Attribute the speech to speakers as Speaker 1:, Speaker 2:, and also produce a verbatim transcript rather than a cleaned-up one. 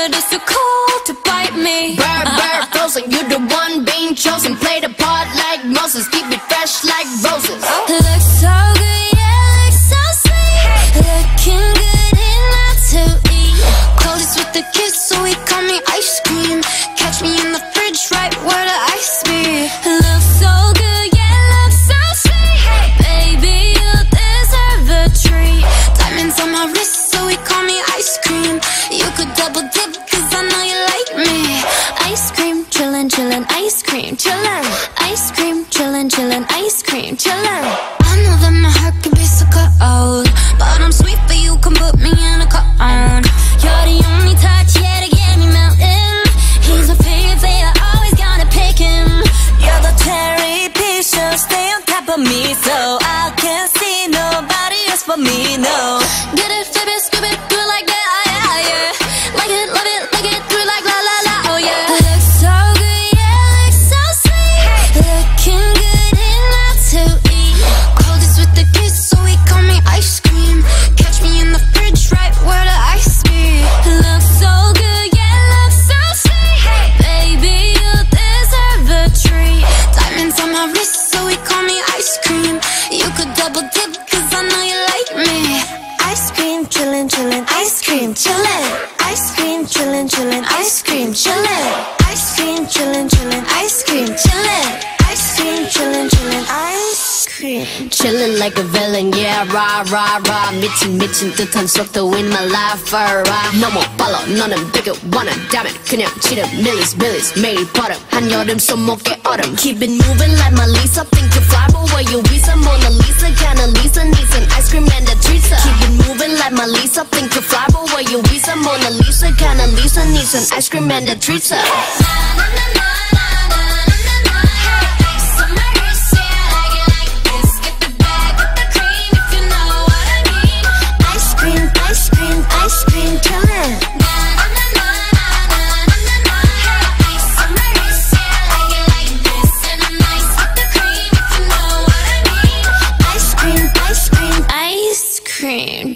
Speaker 1: but it's too cold to bite me.
Speaker 2: Bird, bird, frozen, you the one being chosen. Play the part like Moses, keep it fresh like roses.
Speaker 1: Looks so good, yeah, looks so sweet. Looking good enough to eat. Coldest with the kiss, so he call me ice cream. Catch me in the fridge, right where the ice be. Looks so good, yeah, looks so sweet. Baby, you deserve a treat. Diamonds on my wrist, so he call me ice cream. You could double dip, cause I know you like me. Ice cream, chillin', chillin', ice cream, chillin'. Ice cream, chillin', chillin', ice cream, chillin'. I know that my heart can be so cold, but I'm sweet, but you can put me in a cone. You're the only touch, yeah, to get me melting. He's a favorite, I always gotta pick him. You're the cherry pie, so stay on top of me, so I can't see nobody else but me, no. Get it, flip it, scoop it, do it like that, yeah, yeah. Like it, love it, like it, do it like la la la, oh yeah. Looks so good, yeah, looks so sweet. Looking good enough to eat. Coldest with the kiss, so he call me ice cream. Catch me in the fridge, right where the ice be. Looks so good, yeah, looks so sweet. Baby, you deserve a treat. Diamonds on my wrist, so he call me ice cream. You could double dip, cause I know you like me. Ice cream, chillin', chillin', ice cream, chillin'. Ice cream, chillin', chillin', ice cream, chillin'. Ice cream, chillin', chillin', ice cream, chillin'. Ice cream, chillin', chillin', ice cream.
Speaker 2: Chillin' like a villain, yeah, rah, rah, rah. 미친, 미친 듯한 속도 in my life, alright. 너무 빨라, 너는 되게 원한다면 그냥 치는 millies, millies. 매일 버릇, 한여름 손목에 얼음. Keep it moving like my Lisa. Think you fly, but where you visa? Mona Lisa, kinda Lisa, needs an ice cream and a treatza. Keep it moving like my Lisa. Think you fly, but where you visa? Mona Lisa, kinda Lisa, needs an ice cream and a treatza.
Speaker 1: Ice cream, ice cream, chillin'. Ice cream, ice cream, ice cream.